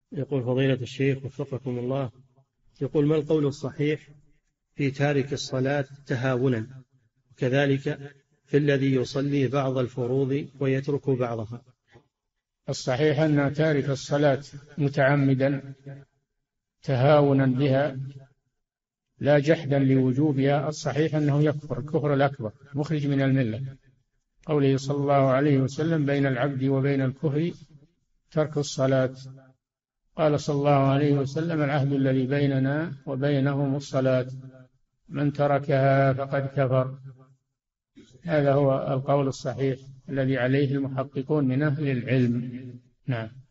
يقول فضيلة الشيخ وفقكم الله، يقول ما القول الصحيح في تارك الصلاة تهاونا، وكذلك في الذي يصلي بعض الفروض ويترك بعضها؟ الصحيح أن تارك الصلاة متعمدا تهاونا بها لا جحدا لوجوبها، الصحيح أنه يكفر الكفر الأكبر مخرج من الملة، قوله صلى الله عليه وسلم: بين العبد وبين الكفر ترك الصلاة. قال صلى الله عليه وسلم: العهد الذي بيننا وبينهم الصلاة، من تركها فقد كفر. هذا هو القول الصحيح الذي عليه المحققون من أهل العلم. نعم.